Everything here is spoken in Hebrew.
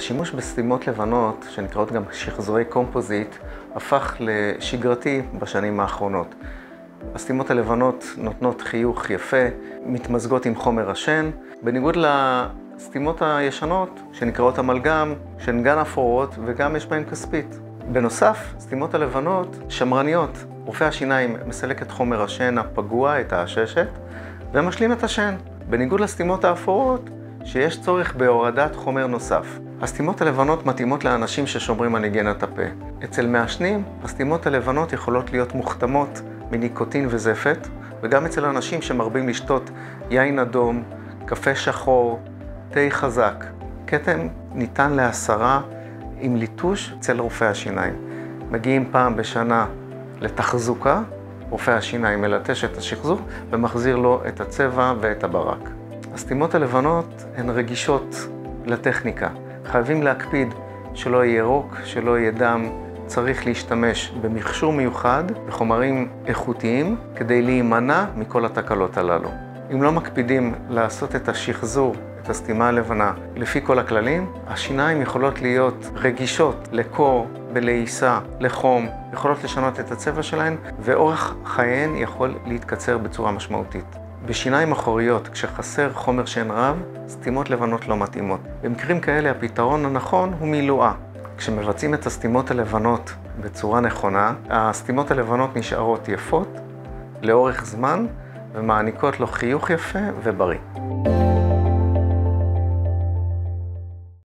השימוש בסתימות לבנות, שנקראות גם שחזורי קומפוזיט, הפך לשגרתי בשנים האחרונות. הסתימות הלבנות נותנות חיוך יפה, מתמזגות עם חומר עשן, בניגוד לסתימות הישנות, שנקראות אמלגם, שהן גם אפורות וגם יש בהן כספית. בנוסף, הסתימות הלבנות שמרניות. רופא השיניים מסלק את חומר השן הפגוע, את העששת, ומשלים את השן. בניגוד לסתימות האפורות, שיש צורך בהורדת חומר נוסף. הסתימות הלבנות מתאימות לאנשים ששומרים על היגיינת הפה. אצל מעשנים, הסתימות הלבנות יכולות להיות מוכתמות מניקוטין וזפת, וגם אצל אנשים שמרבים לשתות יין אדום, קפה שחור, תה חזק. כתם ניתן להסרה עם ליטוש אצל רופא השיניים. מגיעים פעם בשנה לתחזוקה, רופא השיניים מלטש את השחזור ומחזיר לו את הצבע ואת הברק. הסתימות הלבנות הן רגישות לטכניקה. חייבים להקפיד שלא יהיה רוק, שלא יהיה דם. צריך להשתמש במכשור מיוחד, בחומרים איכותיים, כדי להימנע מכל התקלות הללו. אם לא מקפידים לעשות את השחזור, את הסתימה הלבנה, לפי כל הכללים, השיניים יכולות להיות רגישות לקור, בלעיסה, לחום, יכולות לשנות את הצבע שלהן, ואורך חייהן יכול להתקצר בצורה משמעותית. בשיניים אחוריות, כשחסר חומר שן רב, סתימות לבנות לא מתאימות. במקרים כאלה הפתרון הנכון הוא מילואה. כשמבצעים את הסתימות הלבנות בצורה נכונה, הסתימות הלבנות נשארות יפות לאורך זמן ומעניקות לו חיוך יפה ובריא.